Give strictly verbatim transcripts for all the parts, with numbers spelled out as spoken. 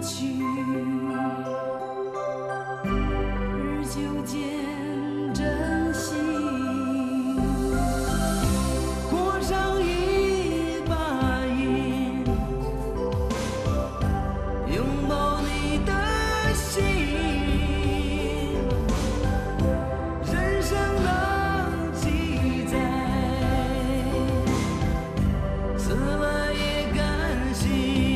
去，日久见珍惜。过上一把瘾，拥抱你的心，人生的记载，死了也甘心。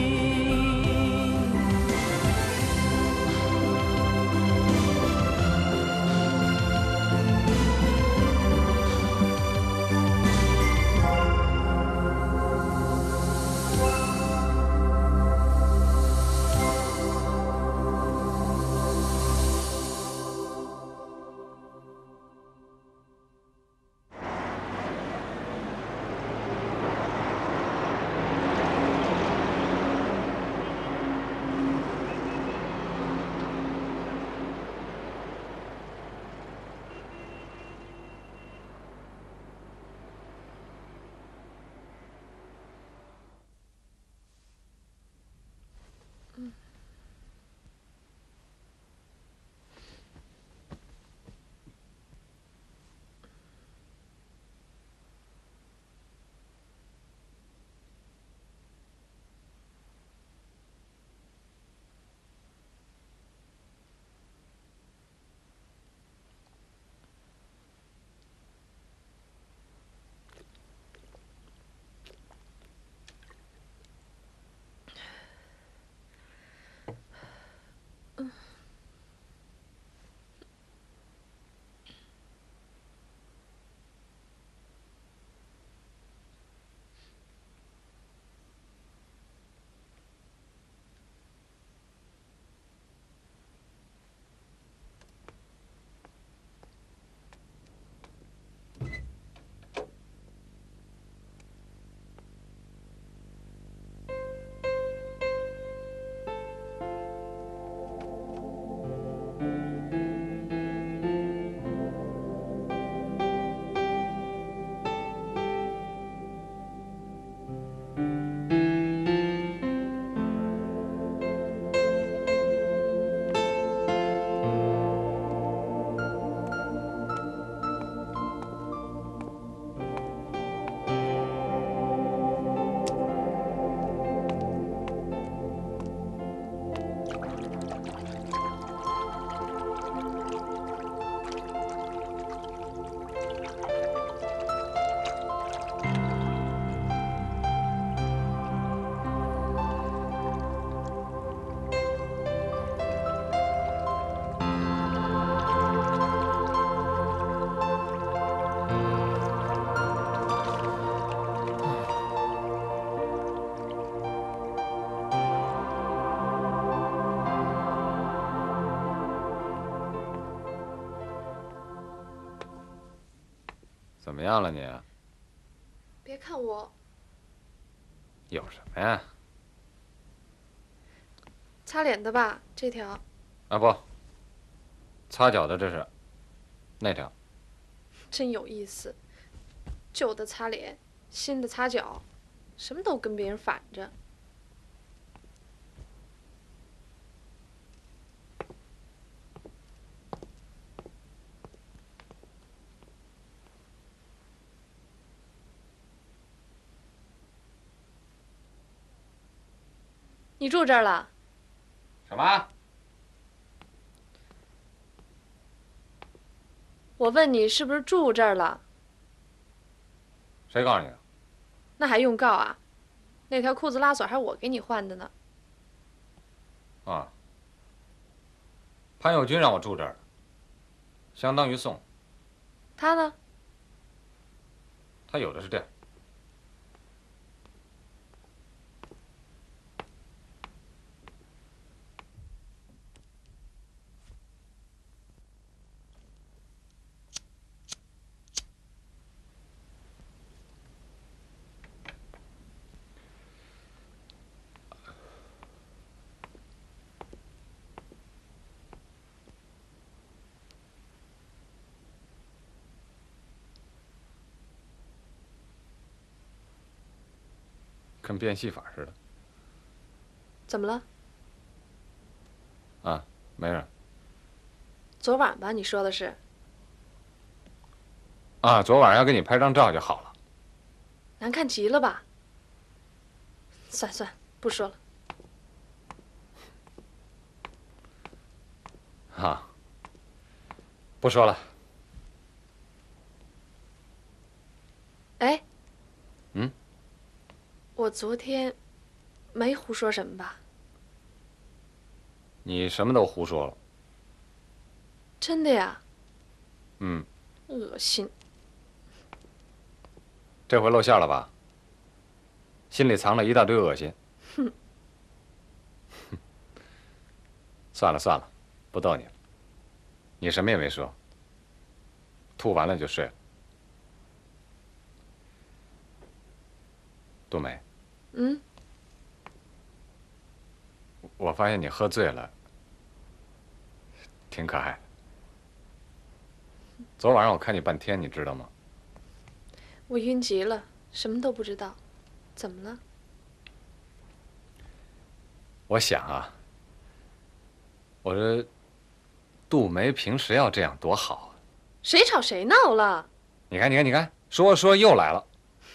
怎么样了你？ 别看我， 有什么呀？ 擦脸的吧？这条。 啊不，擦脚的这是，那条。 真有意思，旧的擦脸，新的擦脚，什么都跟别人反着。你住这儿了？ 什么？ 我问你是不是住这儿了？ 谁告诉你的？ 那还用告啊？那条裤子拉锁还是我给你换的呢。 啊，潘友军让我住这儿，相当于送。 他呢？ 他有的是地儿。跟变戏法似的。 怎么了？ 没事。 昨晚吧？你说的是？ 啊，昨晚要给你拍张照就好了。 难看极了吧？算算，不说了。 啊，不说了。 哎， 嗯， 我昨天没胡说什么吧？ 你什么都胡说了。 真的呀？ 嗯， 恶心。 这回露馅了吧？心里藏了一大堆恶心。 哼。 算了算了，不逗你了。你什么也没说，吐完了就睡了。杜梅。 嗯。 我发现你喝醉了，挺可爱的。昨晚上我看你半天，你知道吗？ 我晕极了，什么都不知道。怎么了？ 我想啊，我这杜梅平时要这样多好啊！ 谁吵谁闹了？ 你看，你看，你看，说说又来了。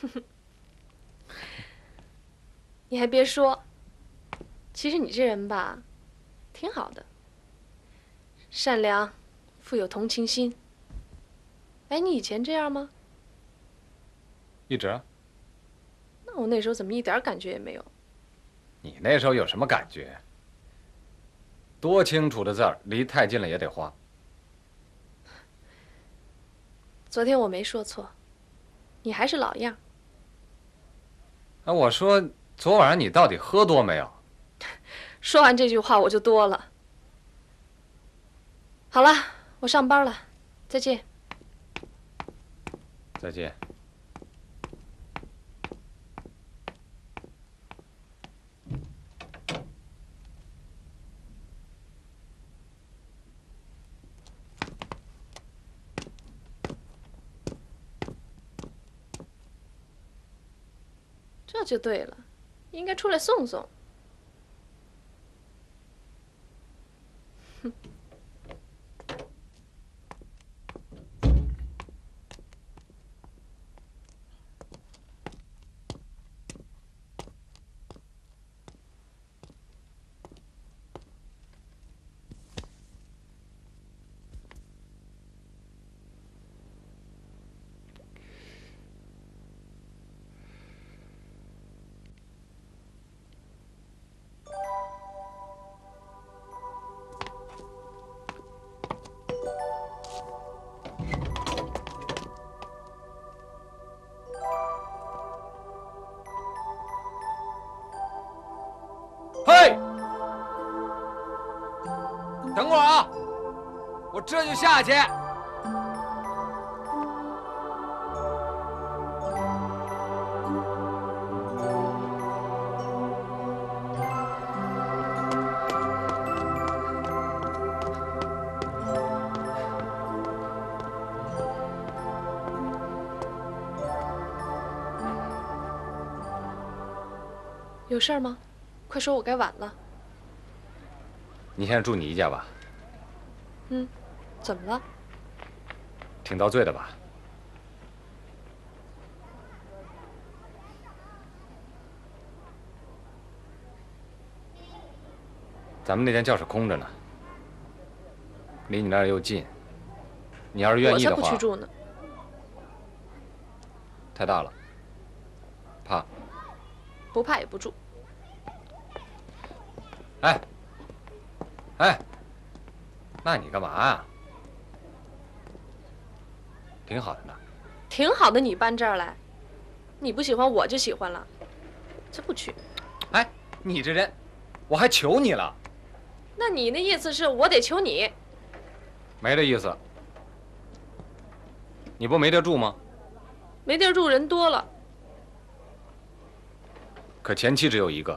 你还别说，其实你这人吧，挺好的，善良，富有同情心。哎，你以前这样吗？ 一直。 那我那时候怎么一点感觉也没有？ 你那时候有什么感觉？多清楚的字儿，离太近了也得花。 昨天我没说错，你还是老样。 哎，我说昨晚上你到底喝多没有？ 说完这句话我就多了。好了，我上班了，再见。 再见。 这就对了，应该出来送送。哼。 嘿，等会儿啊，我这就下去。 有事儿吗？快说，我该晚了。 你现在住你一家吧？ 嗯，怎么了？ 挺遭罪的吧？咱们那间教室空着呢，离你那儿又近，你要是愿意的话。 我才不去住呢。 太大了，怕。 不怕也不住。 哎，哎，那你干嘛呀？挺好的呢。 挺好的，你搬这儿来，你不喜欢我就喜欢了，才不去。 哎，你这人，我还求你了。 那你那意思是我得求你？ 没这意思。你不没地儿住吗？ 没地儿住，人多了。 可前妻只有一个。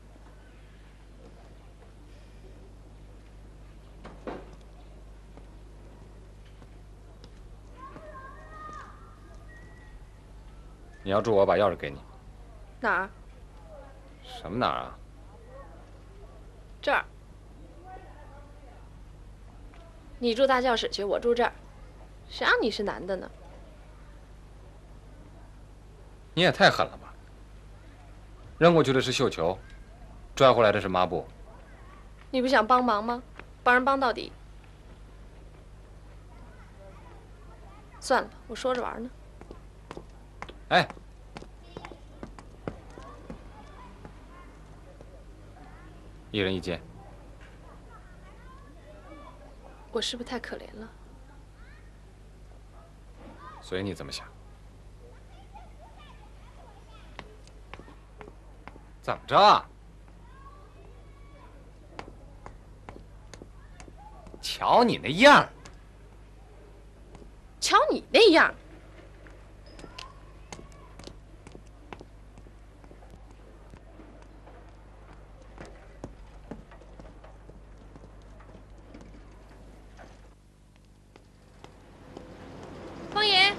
你要住，我把钥匙给你。 哪儿？ 什么哪儿啊？ 这儿。 你住大教室去，我住这儿，谁让你是男的呢？ 你也太狠了吧！扔过去的是绣球，拽回来的是抹布。 你不想帮忙吗？帮人帮到底。算了吧，我说着玩呢。 哎，一人一间。 我是不是太可怜了？ 随你怎么想。怎么着？瞧你那样儿！ 瞧你那样！方言，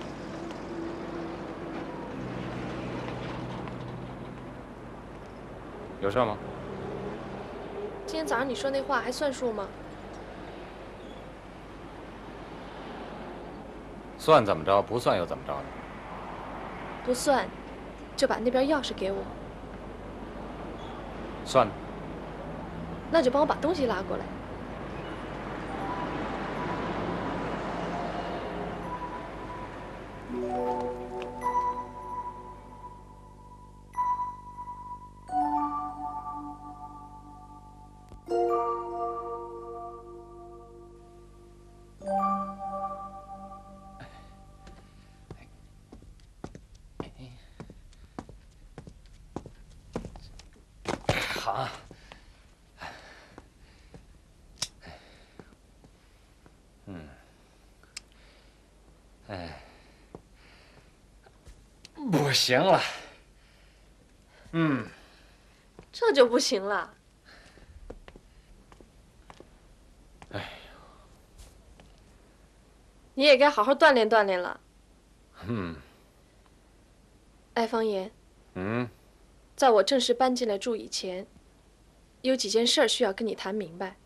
有事吗？ 今天早上你说那话还算数吗？ 算怎么着，不算又怎么着呢？ 不算，就把那边钥匙给我。 算了。 那就帮我把东西拉过来。 好。嗯。哎。不行了。嗯。 这就不行了。 哎。 你也该好好锻炼锻炼了。 嗯。 哎，方言。 嗯。 在我正式搬进来住以前，有几件事儿需要跟你谈明白。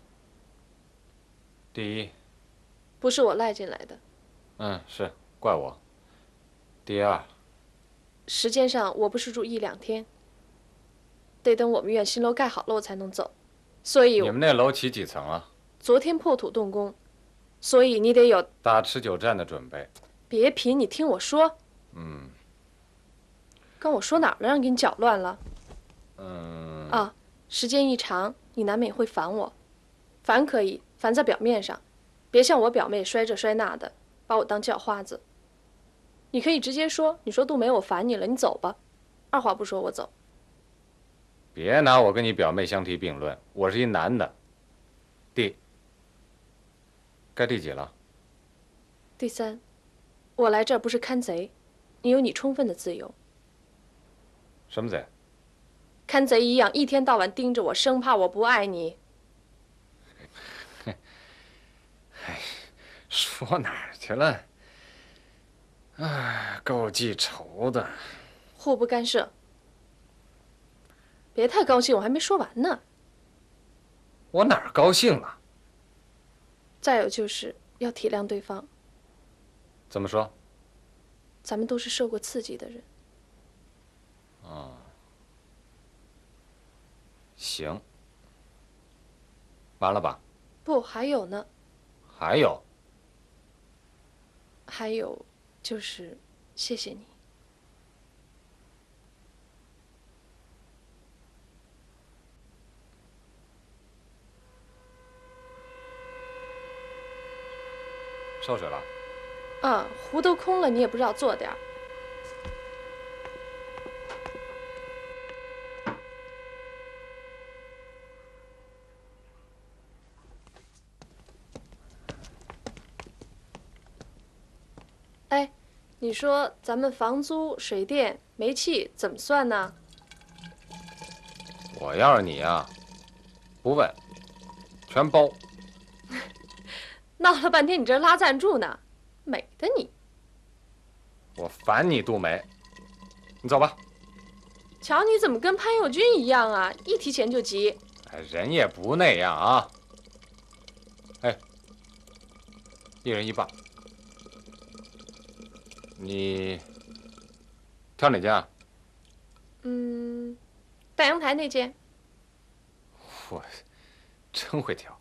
第一， 不是我赖进来的。 嗯，是怪我。第二， 时间上我不是住一两天，得等我们院新楼盖好了我才能走，所以你们那楼起几层了？ 昨天破土动工，所以你得有打持久战的准备。 别贫，你听我说。 嗯。 刚我说哪儿了？让给你搅乱了。 嗯。 啊，时间一长，你难免会烦我。烦可以，烦在表面上，别像我表妹摔这摔那的，把我当叫花子。你可以直接说，你说杜梅，我烦你了，你走吧。二话不说，我走。 别拿我跟你表妹相提并论，我是一男的。第，该第几了？ 第三，我来这儿不是看贼，你有你充分的自由。 什么贼？ 看贼一样，一天到晚盯着我，生怕我不爱你。 哎，说哪儿去了？哎，够记仇的。 互不干涉。别太高兴，我还没说完呢。 我哪儿高兴了？ 再有就是要体谅对方。 怎么说？ 咱们都是受过刺激的人。 哦。行。完了吧？ 不，还有呢。 还有。 还有，就是谢谢你。 烧水了。 啊，壶都空了，你也不知道做点儿。哎，你说咱们房租、水电、煤气怎么算呢？ 我要是你呀，不问，全包。 闹了半天，你这拉赞助呢，美的你！ 我烦你，杜梅，你走吧。 瞧你怎么跟潘友军一样啊，一提钱就急。 哎，人也不那样啊。哎， 一人一半。你挑哪件啊？ 嗯，大阳台那间。 我真会挑。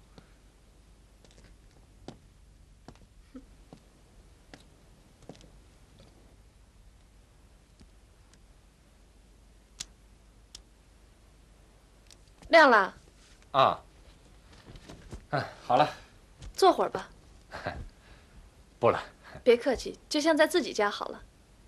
亮了。 啊。嗯，好了。 坐会儿吧。 不了。 别客气，就像在自己家好了。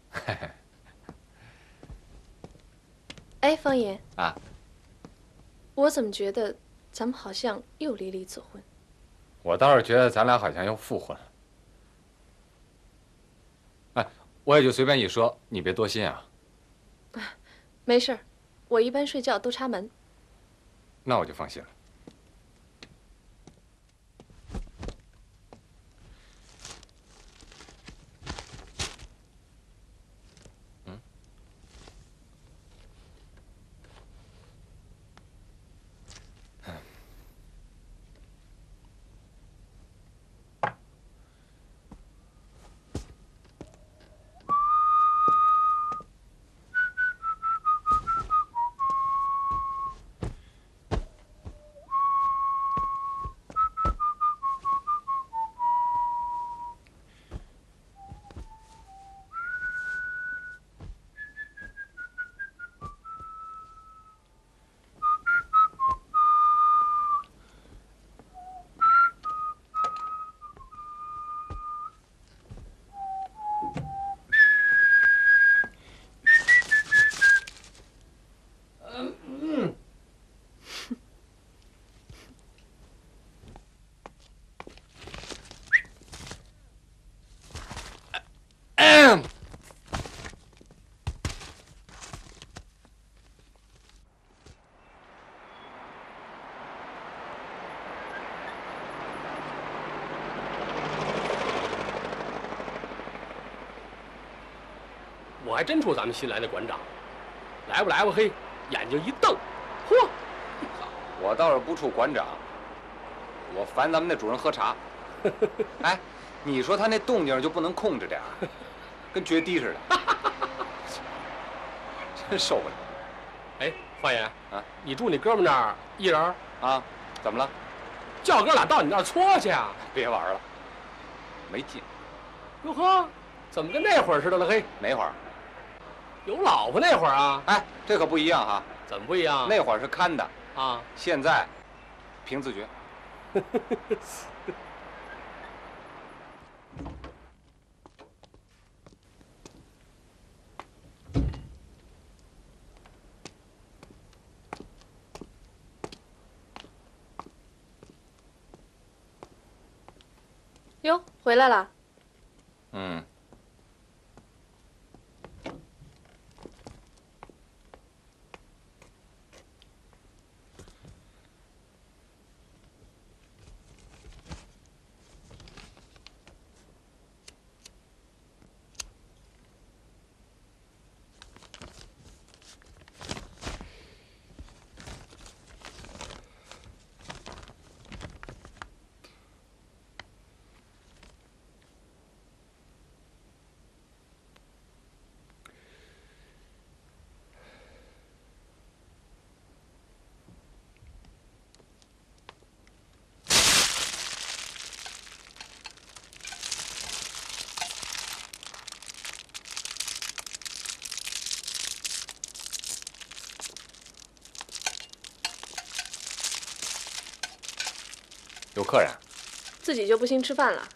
哎，方言啊， 我怎么觉得咱们好像又离离子婚？ 我倒是觉得咱俩好像又复婚了。哎，我也就随便一说，你别多心啊。 没事儿，我一般睡觉都插门。 那我就放心了。嗯。 我还真出咱们新来的馆长，来不来吧？嘿，眼睛一瞪，嚯！ 我倒是不处馆长，我烦咱们那主任喝茶。哎，你说他那动静就不能控制点儿，跟决堤似的，真受不了。 哎，方爷啊， 你住你哥们那儿一人啊？怎么了？ 叫哥俩到你那儿搓去啊？ 别玩了，没劲。 哟呵，怎么跟那会儿似的了？嘿， 哪会儿？ 有老婆那会儿啊？ 哎，这可不一样哈。 怎么不一样？ 那会儿是看的啊， 现在凭自觉。 哟，回来了。 嗯。有客人， 自己就不兴吃饭了。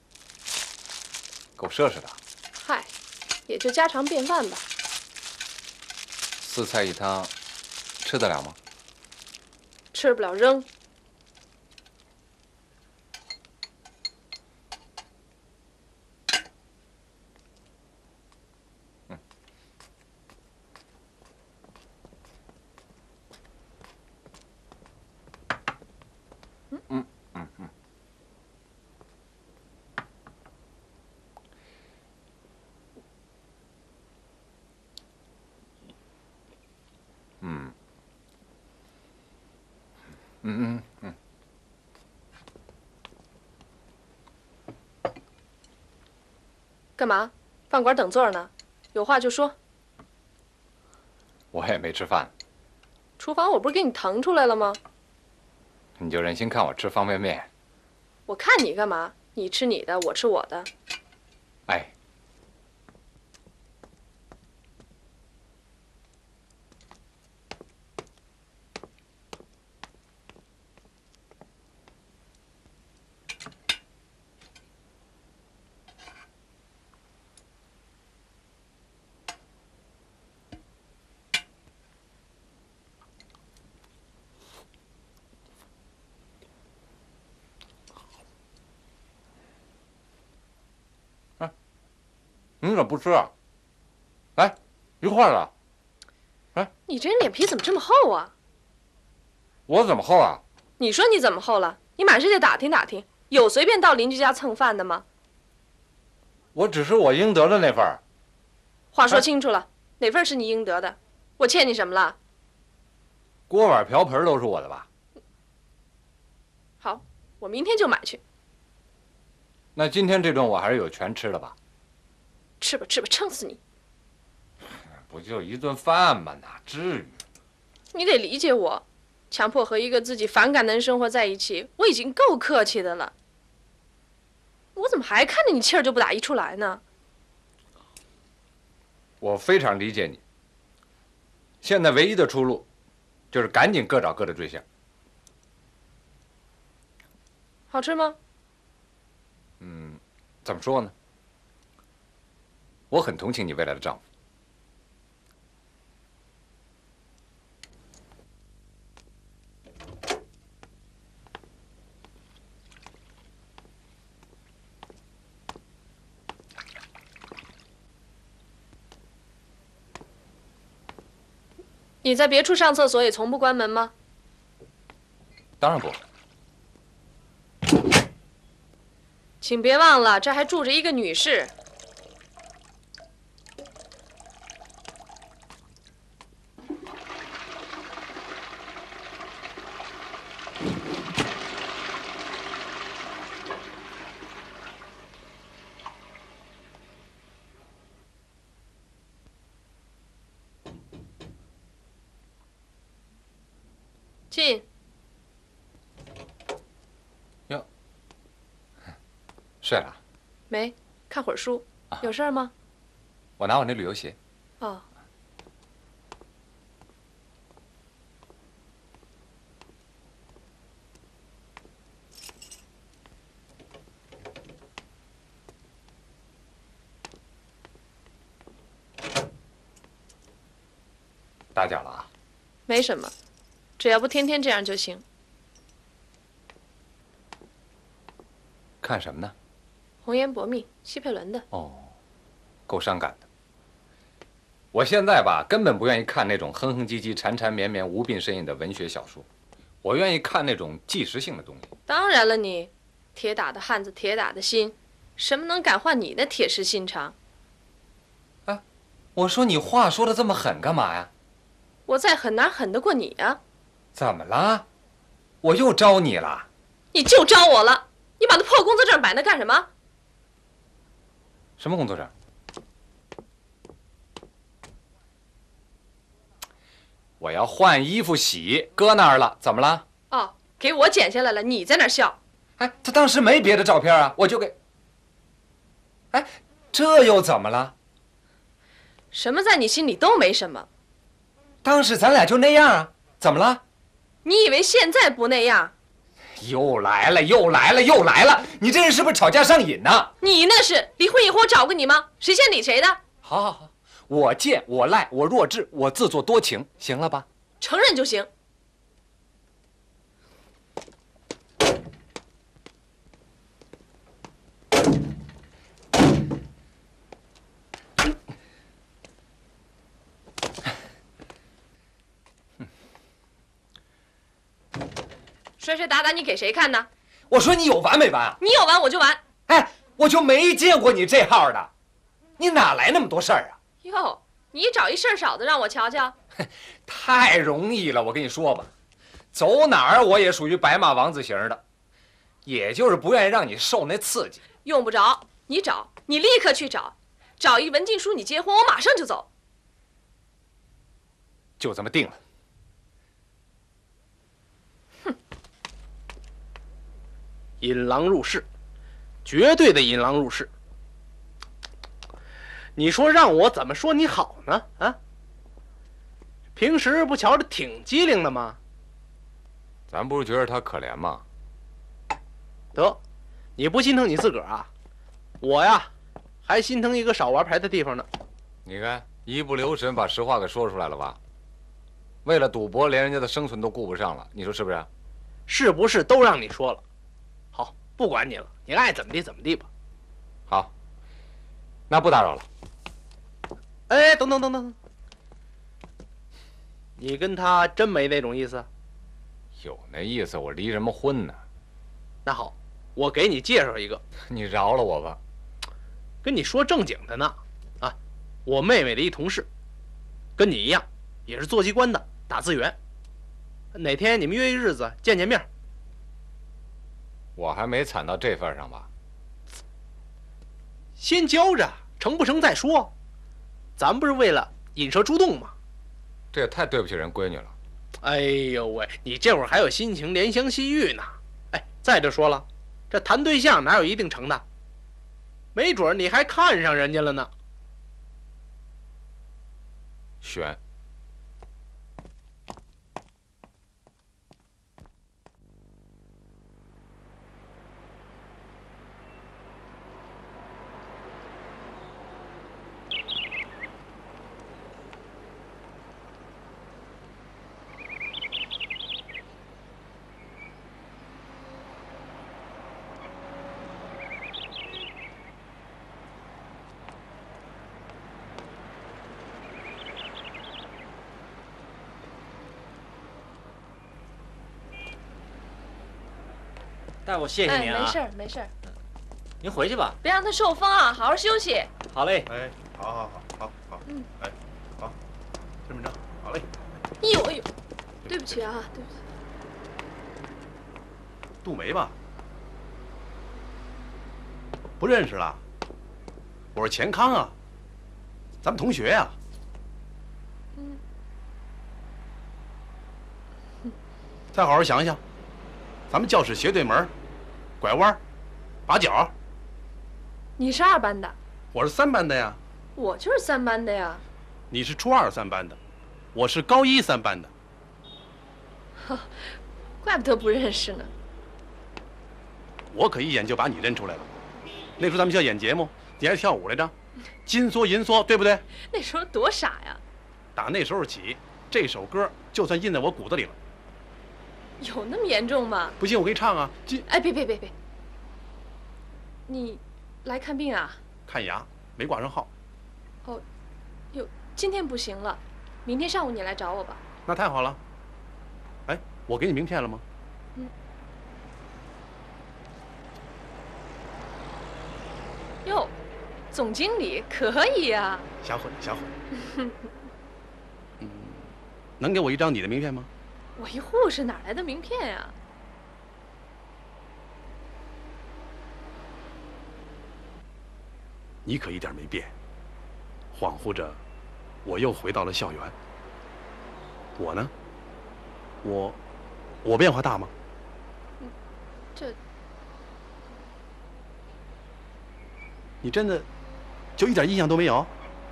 够奢侈的。 嗨，也就家常便饭吧。 四菜一汤，吃得了吗？ 吃不了扔。 嗯。嗯嗯嗯嗯。嗯。嗯嗯嗯。 干嘛？饭馆等座呢？有话就说。 我也没吃饭。 厨房我不是给你腾出来了吗？ 你就忍心看我吃方便面？ 我看你干嘛？你吃你的，我吃我的。 哎。 你怎么不吃啊？来，一块儿了。哎， 你这人脸皮怎么这么厚啊？ 我怎么厚啊？ 你说你怎么厚了？你满世界打听打听，有随便到邻居家蹭饭的吗？ 我只是我应得的那份儿。 话说清楚了，哪份是你应得的？我欠你什么了？ 锅碗瓢盆都是我的吧？ 好，我明天就买去。 那今天这顿我还是有权吃的吧？ 吃吧吃吧，撑死你！ 不就一顿饭吗？哪至于？ 你得理解我，强迫和一个自己反感的人生活在一起，我已经够客气的了。我怎么还看着你气儿就不打一处来呢？ 我非常理解你。现在唯一的出路，就是赶紧各找各的对象。 好吃吗？ 嗯，怎么说呢？ 我很同情你未来的丈夫。 你在别处上厕所也从不关门吗？ 当然不。 请别忘了，这还住着一个女士。 进。 哟，睡了？ 没，看会儿书。有事儿吗？ 我拿我那旅游鞋。 哦。 打搅了啊。 没什么。 只要不天天这样就行。 看什么呢？ 红颜薄命，西佩伦的。 哦，够伤感的。我现在吧，根本不愿意看那种哼哼唧唧、缠缠绵绵、无病呻吟的文学小说，我愿意看那种纪实性的东西。 当然了你，铁打的汉子铁打的心，什么能感化你的铁石心肠？ 啊，我说你话说的这么狠干嘛呀？ 我再狠哪狠得过你啊？ 怎么了？我又招你了？ 你就招我了！你把那破工作证摆那干什么？ 什么工作证？我要换衣服洗，搁那儿了，怎么了？ 哦，给我剪下来了，你在那儿笑。 哎，他当时没别的照片啊，我就给。哎，这又怎么了？ 什么在你心里都没什么。 当时咱俩就那样啊，怎么了？ 你以为现在不那样？ 又来了，又来了，又来了！你这人是不是吵架上瘾呢？ 你那是离婚以后我找过你吗？谁先理谁的？ 好，好，好，我贱，我赖，我弱智，我自作多情，行了吧？ 承认就行。摔摔打打，你给谁看呢？ 我说你有完没完啊？ 你有完我就完。 哎，我就没见过你这号的，你哪来那么多事儿啊？ 哟，你找一事儿少的让我瞧瞧。 太容易了，我跟你说吧，走哪儿我也属于白马王子型的，也就是不愿意让你受那刺激。 用不着， 你找，你立刻去找，找一文静淑你结婚，我马上就走。 就这么定了。 哼！ 引狼入室，绝对的引狼入室。你说让我怎么说你好呢？啊？平时不瞧着挺机灵的吗？ 咱不是觉得他可怜吗？ 得，你不心疼你自个儿啊？我呀，还心疼一个少玩牌的地方呢。 你看，一不留神把实话给说出来了吧？为了赌博，连人家的生存都顾不上了，你说是不是？ 是不是都让你说了？好，不管你了，你爱怎么地怎么地吧。 好，那不打扰了。 哎，等等等等，你跟他真没那种意思？ 有那意思，我离什么婚呢？ 那好，我给你介绍一个。 你饶了我吧。 跟你说正经的呢，啊，我妹妹的一同事，跟你一样，也是做机关的，打字员。哪天你们约一日子见见面？ 我还没惨到这份上吧？ 先教着，成不成再说。咱不是为了引蛇出洞吗？ 这也太对不起人闺女了。 哎呦喂，你这会儿还有心情怜香惜玉呢？哎，再者说了，这谈对象哪有一定成的？没准你还看上人家了呢。 选。 大夫，谢谢您啊！ 哎，没事儿，没事儿。 您回去吧， 别让他受风啊，好好休息。 好嘞。 哎，好好好好好， 嗯， 哎，好，身份证，好嘞。 哎呦哎呦，对不起啊，对不起。 杜梅吧？不认识了。我是钱康啊，咱们同学呀、啊。 嗯。 再好好想想，咱们教室斜对门，拐弯，把角。 你是二班的， 我是三班的呀。 我就是三班的呀。 你是初二三班的，我是高一三班的。 怪不得不认识呢。 我可一眼就把你认出来了。那时候咱们学校演节目，你还跳舞来着，金梭银梭，对不对？ 那时候多傻呀！ 打那时候起，这首歌就算印在我骨子里了。 有那么严重吗？ 不信我给你唱啊！金…… 哎，别别别别！你来看病啊？ 看牙，没挂上号。 哦，哟，今天不行了，明天上午你来找我吧。 那太好了。哎，我给你名片了吗？ 嗯。哟，总经理可以呀。 瞎混瞎混。嗯，能给我一张你的名片吗？ 我一护士哪来的名片呀？ 你可一点没变，恍惚着，我又回到了校园。我呢？我，我变化大吗？ 这， 你真的就一点印象都没有？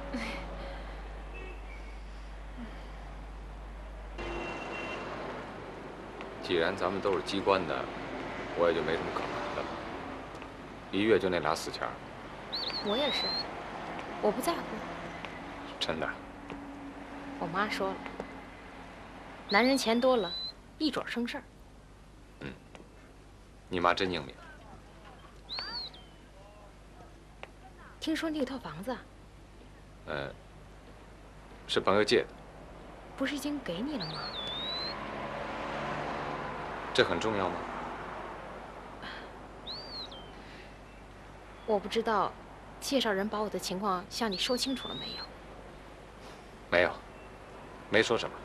既然咱们都是机关的，我也就没什么可瞒的了。一月就那俩死钱儿。 我也是，我不在乎。 真的？ 我妈说了，男人钱多了，一准生事儿。 嗯，你妈真英明。 听说你有套房子啊？ 呃，是朋友借的。 不是已经给你了吗？ 这很重要吗？ 我不知道，介绍人把我的情况向你说清楚了没有？ 没有，没说什么。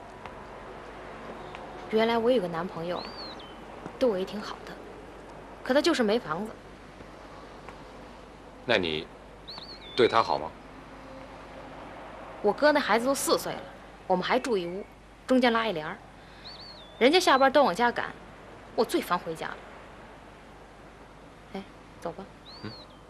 原来我有个男朋友，对我也挺好的，可他就是没房子。 那你对他好吗？ 我哥那孩子都四岁了，我们还住一屋，中间拉一帘儿。人家下班都往家赶，我最烦回家了。哎，走吧。 嗯。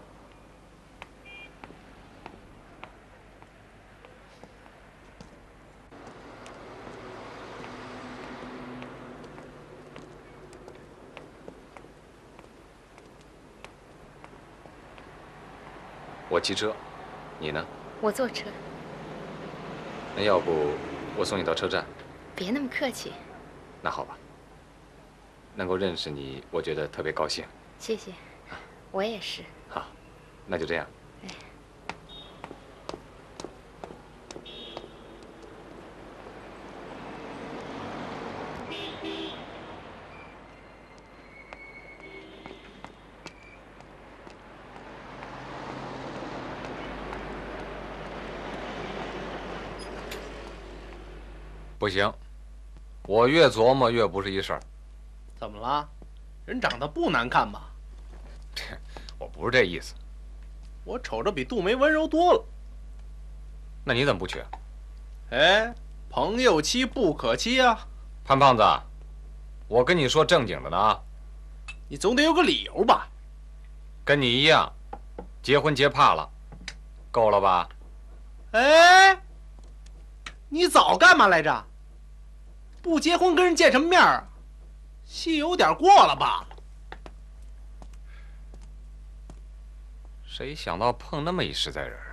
我骑车，你呢？ 我坐车。 那要不我送你到车站？ 别那么客气。 那好吧。能够认识你，我觉得特别高兴。 谢谢，我也是。 好，那就这样。 哎。 不行，我越琢磨越不是一事儿。 怎么了？人长得不难看吧？ 我不是这意思。 我瞅着比杜梅温柔多了。 那你怎么不娶？ 哎，朋友妻不可欺啊！ 潘胖子，我跟你说正经的呢， 你总得有个理由吧？ 跟你一样，结婚结怕了，够了吧？ 哎，你早干嘛来着？不结婚跟人见什么面啊？戏有点过了吧？ 谁想到碰那么一实在人？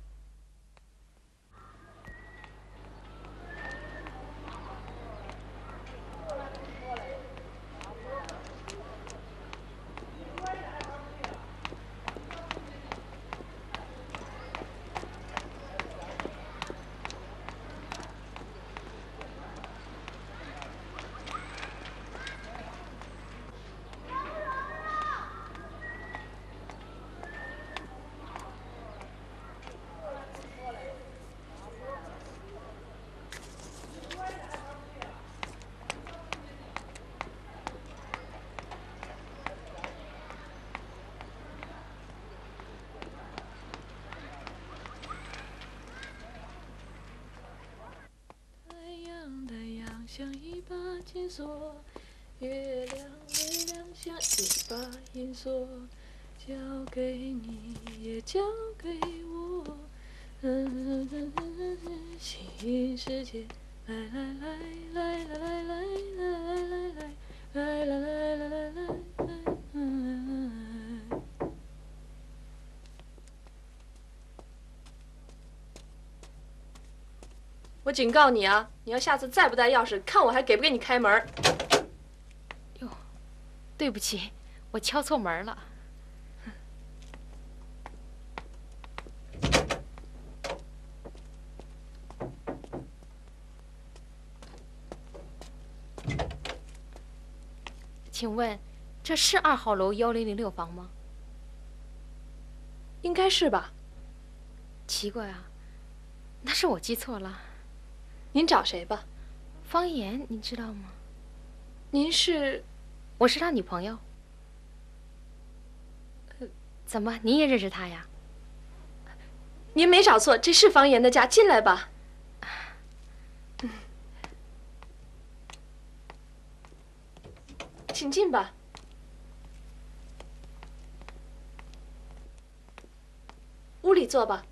像一把金锁，月亮月亮像一把银锁，交给你也交给我。嗯嗯嗯嗯嗯，新世界，来来来来来来来来来来来来来来来来，嗯。我警告你啊！你要下次再不带钥匙，看我还给不给你开门。 哟，对不起，我敲错门了。请问，这是二号楼幺零零六房吗？ 应该是吧。 奇怪啊，那是我记错了。 您找谁吧？ 方言，你知道吗？ 您是？ 我是他女朋友。怎么，您也认识他呀？ 您没找错，这是方言的家，进来吧。嗯，请进吧。屋里坐吧。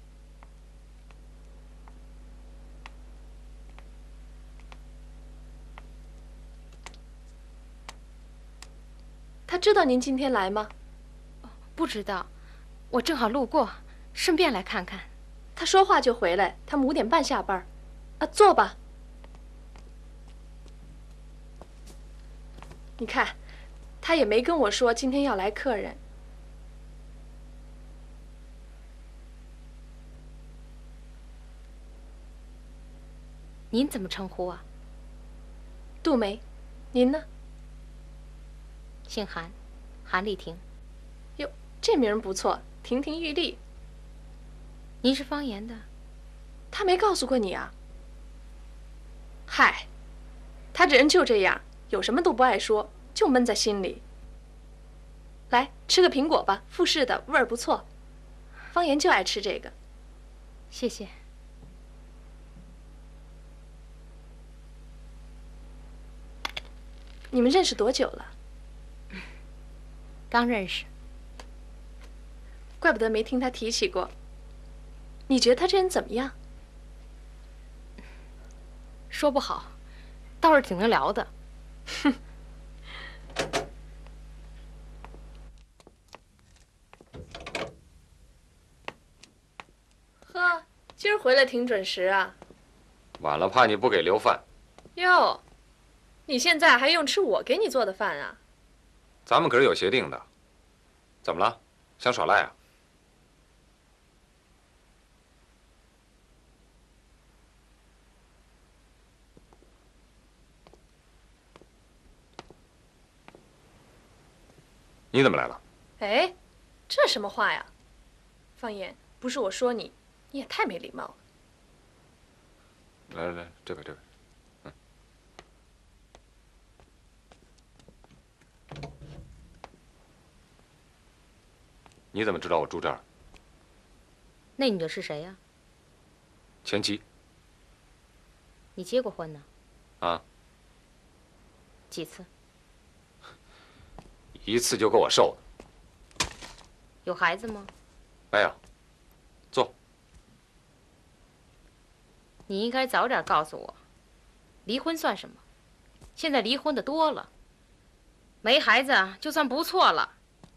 他知道您今天来吗？ 不知道，我正好路过，顺便来看看。 他说话就回来，他们五点半下班。啊，坐吧。你看，他也没跟我说今天要来客人。 您怎么称呼啊？ 杜梅，您呢？ 姓韩，韩丽婷。 哟，这名不错，亭亭玉立。 您是方言的？ 他没告诉过你啊？嗨，他这人就这样，有什么都不爱说，就闷在心里。来，吃个苹果吧，富士的，味儿不错。 方言就爱吃这个。 谢谢。 你们认识多久了？ 刚认识。 怪不得没听他提起过。你觉得他这人怎么样？ 说不好，倒是挺能聊的。 哼。呵，今儿回来挺准时啊。 晚了怕你不给留饭。 哟，你现在还用吃我给你做的饭啊？ 咱们可是有协定的。怎么了？想耍赖啊？你怎么来了？ 哎，这什么话呀？方言，不是我说你，你也太没礼貌了。 来来来，这边这边，嗯。你怎么知道我住这儿？ 那女的是谁呀？ 前妻。 你结过婚呢？ 啊。 几次？ 一次就够我受的。 有孩子吗？ 没有。坐。 你应该早点告诉我，离婚算什么？现在离婚的多了，没孩子就算不错了。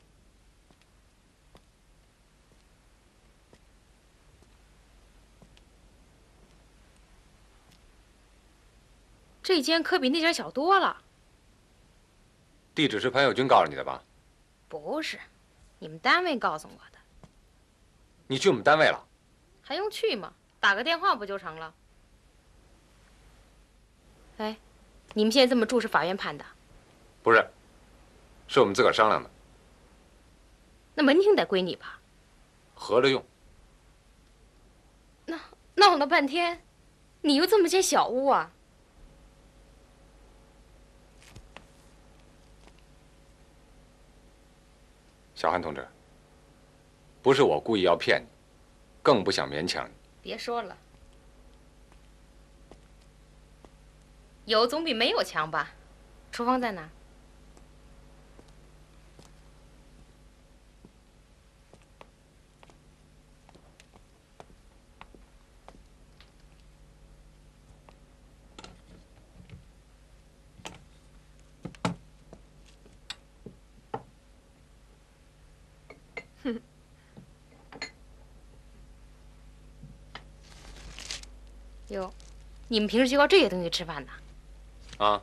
这间可比那间小多了。 地址是潘友军告诉你的吧？ 不是，你们单位告诉我的。 你去我们单位了？ 还用去吗？打个电话不就成了？哎，你们现在这么住是法院判的？ 不是，是我们自个儿商量的。 那门厅得归你吧？ 合着用。 那闹了半天，你又这么间小屋啊？ 小韩同志，不是我故意要骗你，更不想勉强你。 别说了，有总比没有强吧？厨房在哪儿？ 哼。 哟，你们平时就靠这些东西吃饭呢？ 啊。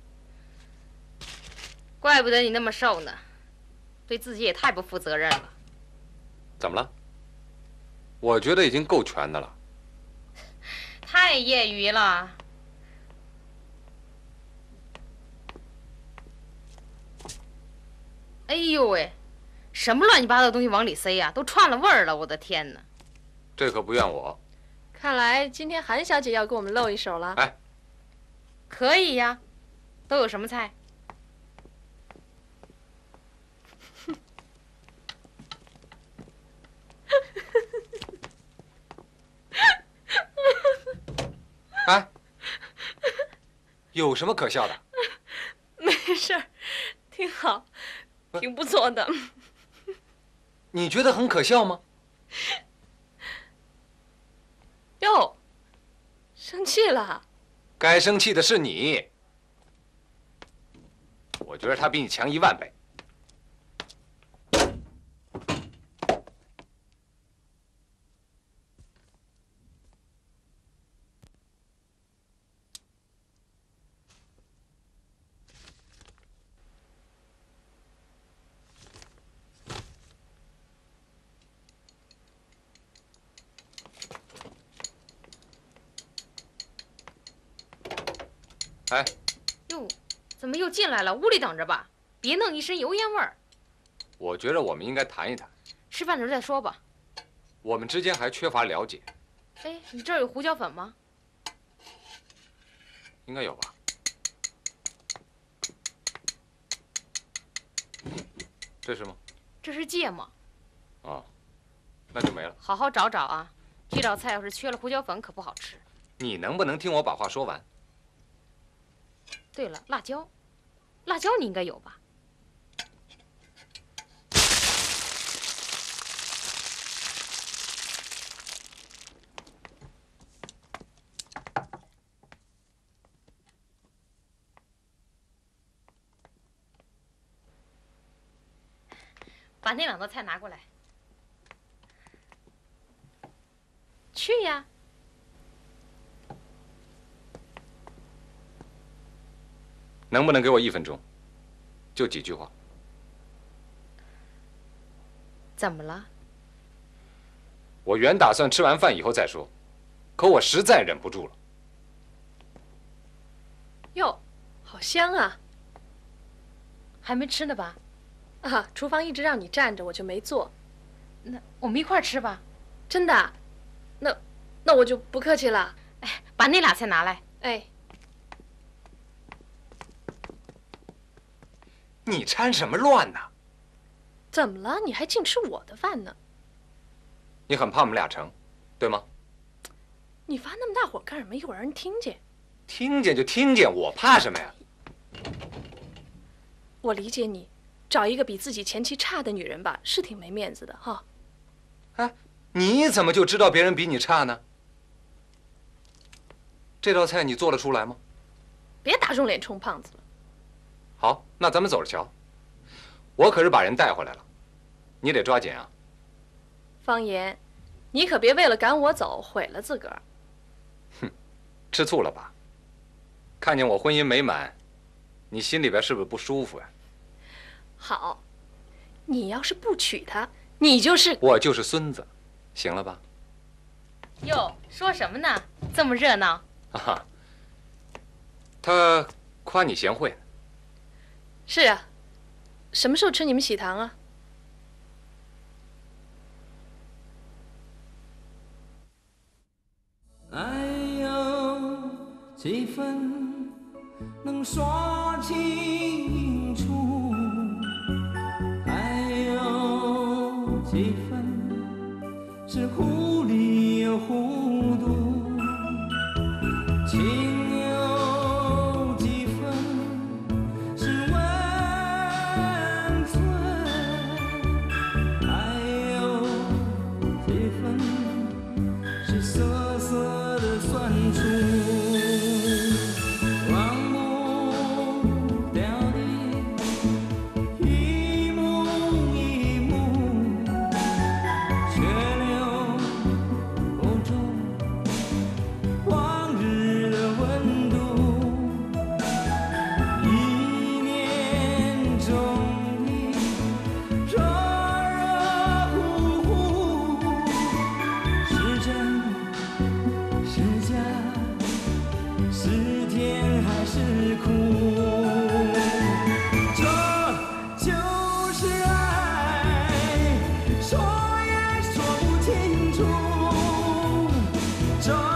怪不得你那么瘦呢，对自己也太不负责任了。 怎么了？我觉得已经够全的了。 太业余了。哎呦喂，什么乱七八糟的东西往里塞呀、啊？都串了味儿了！我的天哪！ 这可不怨我。 看来今天韩小姐要给我们露一手了。 哎， 可以呀，都有什么菜？ 哎，有什么可笑的？ 没事儿，挺好，挺不错的。 你觉得很可笑吗？ 哟，生气了？ 该生气的是你。我觉得他比你强一万倍。哎， 哟，怎么又进来了？屋里等着吧，别弄一身油烟味儿。 我觉得我们应该谈一谈。 吃饭的时候再说吧。 我们之间还缺乏了解。 哎，你这儿有胡椒粉吗？ 应该有吧。这是吗？ 这是芥末。 哦， 那就没了。 好好找找啊，这道菜要是缺了胡椒粉，可不好吃。 你能不能听我把话说完？ 对了，辣椒，辣椒你应该有吧？把那两道菜拿过来。去呀！ 能不能给我一分钟？就几句话。 怎么了？ 我原打算吃完饭以后再说，可我实在忍不住了。 哟，好香啊！ 还没吃呢吧？ 啊，厨房一直让你站着，我就没做。 那我们一块儿吃吧。 真的？那那我就不客气了。 哎，把那俩菜拿来。 哎， 你掺什么乱呢？ 怎么了？你还净吃我的饭呢？ 你很怕我们俩成，对吗？ 你发那么大火干什么？一会儿让人听见。 听见就听见，我怕什么呀？ 我理解你，找一个比自己前妻差的女人吧，是挺没面子的哈。 哎，你怎么就知道别人比你差呢？这道菜你做得出来吗？ 别打肿脸充胖子了。 好，那咱们走着瞧。我可是把人带回来了，你得抓紧啊。 方言，你可别为了赶我走毁了自个儿。 哼，吃醋了吧？看见我婚姻美满，你心里边是不是不舒服呀？ 好，你要是不娶她，你就是我就是孙子，行了吧？ 哟，说什么呢？这么热闹。 哈哈，他夸你贤惠呢。 是啊，什么时候吃你们喜糖啊？ 爱有几分能说清楚，还有几分是糊里又糊涂，情有几分是温存，还有几分是涩涩的酸楚，忘不掉的一幕一幕，却留不住往日的温度。一念中的热热乎乎，是真是假，是甜还是苦？这就是爱，说也说不清楚。这